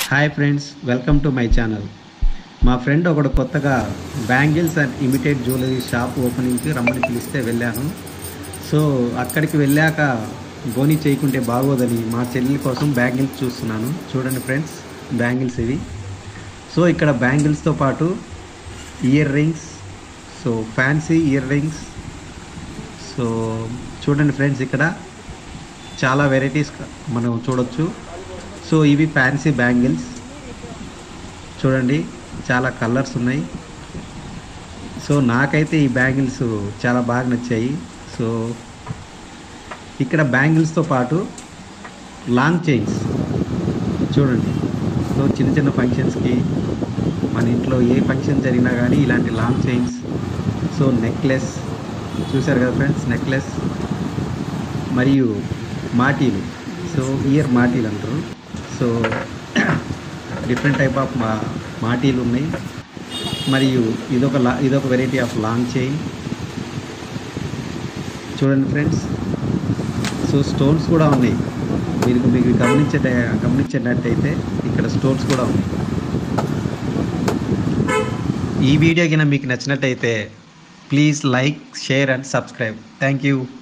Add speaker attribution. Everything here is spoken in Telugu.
Speaker 1: Hi friends, welcome to my channel. మా ఫ్రెండ్ ఒకడు కొత్తగా bangles and imitate jewellery shop ఓపెనింగ్కి రమ్మని పిలిస్తే వెళ్ళాను. సో అక్కడికి వెళ్ళాక బోనీ చేయకుంటే బాగోదని మా చెల్లి కోసం బ్యాంగిల్స్ చూస్తున్నాను. చూడండి ఫ్రెండ్స్, బ్యాంగిల్స్ ఇవి. సో ఇక్కడ బ్యాంగిల్స్తో పాటు earrings, so fancy earrings. So చూడండి ఫ్రెండ్స్, ఇక్కడ చాలా వెరైటీస్ మనం చూడొచ్చు. సో ఇవి ఫ్యాన్సీ బ్యాంగిల్స్. చూడండి, చాలా కలర్స్ ఉన్నాయి. సో నాకైతే ఈ బ్యాంగిల్స్ చాలా బాగా నచ్చాయి. సో ఇక్కడ బ్యాంగిల్స్తో పాటు లాంగ్ చైన్స్ చూడండి. సో చిన్న చిన్న ఫంక్షన్స్కి, మన ఇంట్లో ఏ ఫంక్షన్ జరిగినా కానీ ఇలాంటి లాంగ్ చైన్స్. సో నెక్లెస్ చూశారు కదా ఫ్రెండ్స్, నెక్లెస్ మరియు మాటీలు. సో ఇయర్ మాటీలు అంటారు. సో డిఫరెంట్ టైప్ ఆఫ్ మాటీలు ఉన్నాయి. మరియు ఇదొక వెరైటీ ఆఫ్ లాంగ్ చైన్. చూడండి ఫ్రెండ్స్, సో స్టోన్స్ కూడా ఉన్నాయి. మీకు గమనించేటట్టయితే ఇక్కడ స్టోన్స్ కూడా ఉన్నాయి. ఈ వీడియో కింద మీకు నచ్చినట్టయితే please like, share and subscribe. Thank you.